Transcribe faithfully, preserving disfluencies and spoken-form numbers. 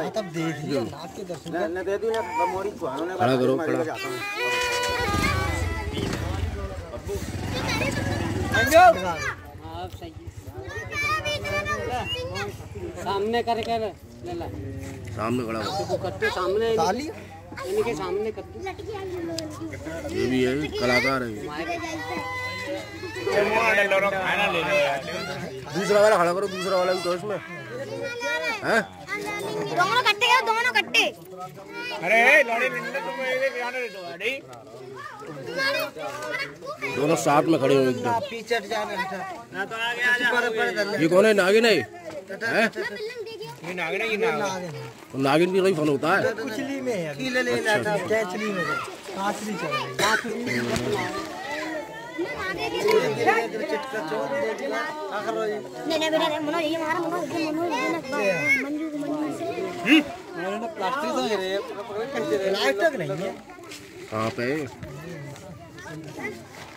तब देख लिया नाक के दर्शन न दे दी ना मोरी छुआनो ने खड़ा करो खड़ा आप सही सामने कर कर ले ला सामने खड़ा हो कट्टे सामने ताली इनके सामने कर ये भी है कलाकार है दूसरा वाला खड़ा करो दूसरा वाला भी तो इसमें हैं दोनों कट्टे हैं दोनों कट्टे अरे लड़े मिलने तो मेरे गाने दे दो अरे दोनों साथ में खड़े हो एकदम पीछे जाने ना तो आगे आ जा ये कौन है नागिन है हैं ये नागिन है ये नागिन तो नागिन की कोई फन होता है कुचली में है कीले ले जाता कैचली में कांचली चल रही नहीं नहीं बेटा मनो ये मारा मनो मनो मंजू मंजू से हम्म प्लास्टिक तो है प्लास्टिक नहीं है कहां पे